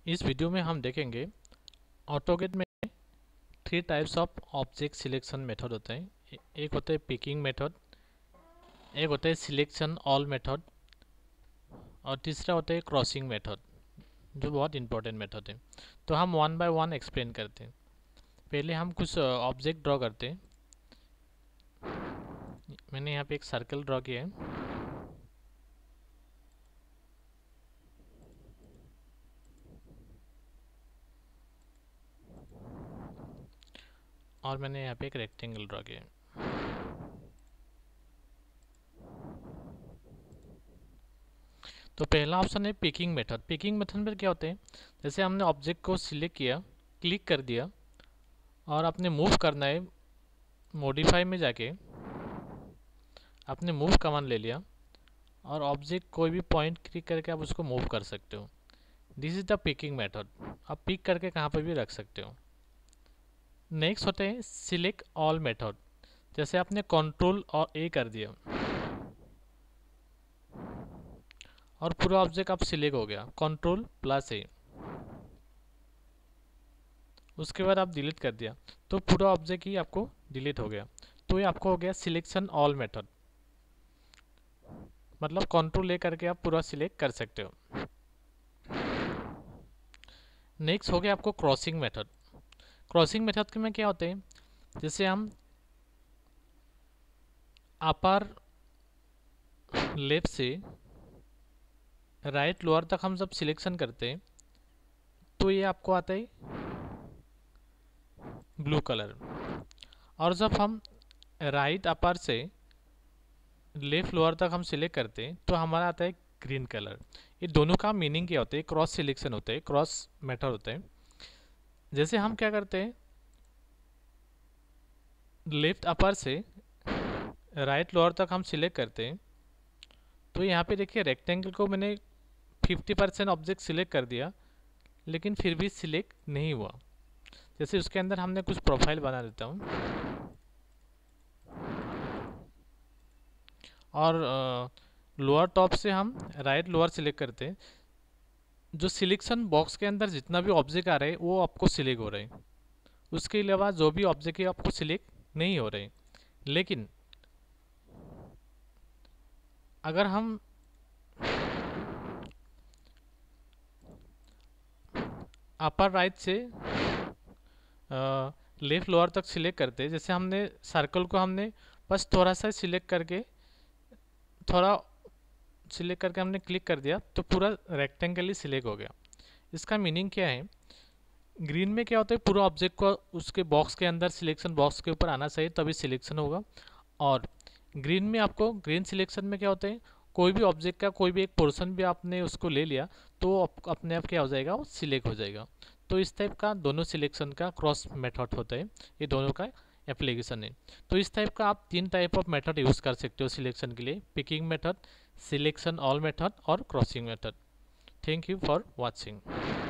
इस वीडियो में हम देखेंगे ऑटोकेड में three types of object selection method होते हैं। एक होता है पिकिंग मेथड, एक होता है सिलेक्शन ऑल मेथड और तीसरा होता है क्रॉसिंग मेथड, जो बहुत इंपॉर्टेंट मेथड है। तो हम वन बाय वन एक्सप्लेन करते हैं। पहले हम कुछ ऑब्जेक्ट ड्रॉ करते हैं। मैंने यहाँ पे एक सर्कल ड्रॉ किया है और मैंने यहाँ पे एक रेक्टेंगल ड्रॉ किया है। तो पहला ऑप्शन है पिकिंग मेथड। पिकिंग मेथड में क्या होते हैं, जैसे हमने ऑब्जेक्ट को सिलेक्ट किया, क्लिक कर दिया और आपने मूव करना है, मॉडिफाई में जाके आपने मूव कमांड ले लिया और ऑब्जेक्ट कोई भी पॉइंट क्लिक करके आप उसको मूव कर सकते हो। This is the picking method. आप पिक करके कहाँ पर भी रख सकते हो। नेक्स्ट होते हैं सिलेक्ट ऑल मेथड। जैसे आपने कंट्रोल और ए कर दिया और पूरा ऑब्जेक्ट आप सिलेक्ट हो गया, कंट्रोल प्लस ए, उसके बाद आप डिलीट कर दिया तो पूरा ऑब्जेक्ट ही आपको डिलीट हो गया। तो ये आपको हो गया सिलेक्शन ऑल मेथड, मतलब कंट्रोल ए करके आप पूरा सिलेक्ट कर सकते हो। नेक्स्ट हो गया आपको क्रॉसिंग मेथड। क्रॉसिंग मेथड में क्या होते हैं, जैसे हम अपर लेफ्ट से राइट लोअर तक हम जब सिलेक्शन करते हैं तो ये आपको आता है ब्लू कलर, और जब हम राइट अपर से लेफ्ट लोअर तक हम सिलेक्ट करते हैं तो हमारा आता है ग्रीन कलर। ये दोनों का मीनिंग क्या होता है, क्रॉस सिलेक्शन होता है, क्रॉस मेथड होता है। जैसे हम क्या करते हैं, लेफ्ट अपर से राइट लोअर तक हम सिलेक्ट करते हैं तो यहाँ पे देखिए रेक्टेंगल को मैंने 50% ऑब्जेक्ट सिलेक्ट कर दिया लेकिन फिर भी सिलेक्ट नहीं हुआ। जैसे उसके अंदर हमने कुछ प्रोफाइल बना देता हूँ और लोअर टॉप से हम राइट लोअर सिलेक्ट करते हैं। जो सिलेक्शन बॉक्स के अंदर जितना भी ऑब्जेक्ट आ रहे हैं वो आपको सिलेक्ट हो रहे हैं, उसके अलावा जो भी ऑब्जेक्ट है आपको सिलेक्ट नहीं हो रहे। लेकिन अगर हम अपर राइट से लेफ्ट लोअर तक सिलेक्ट करते हैं, जैसे हमने सर्कल को हमने बस थोड़ा सा सिलेक्ट करके, थोड़ा सिलेक्ट करके हमने क्लिक कर दिया तो पूरा रेक्टेंगल ही सिलेक्ट हो गया। इसका मीनिंग क्या है, ग्रीन में क्या होता है, पूरा ऑब्जेक्ट को उसके बॉक्स के अंदर सिलेक्शन बॉक्स के ऊपर आना चाहिए तभी सिलेक्शन होगा। और ग्रीन में आपको, ग्रीन सिलेक्शन में क्या होता है, कोई भी ऑब्जेक्ट का कोई भी एक पोर्शन भी आपने उसको ले लिया तो अपने आप क्या हो जाएगा, वो सिलेक्ट हो जाएगा। तो इस टाइप का दोनों सिलेक्शन का क्रॉस मेथड होता है, ये दोनों का एप्लीकेशन है। तो इस टाइप का आप तीन टाइप ऑफ मेथड यूज़ कर सकते हो सिलेक्शन के लिए, picking method, selection all method और crossing method. Thank you for watching.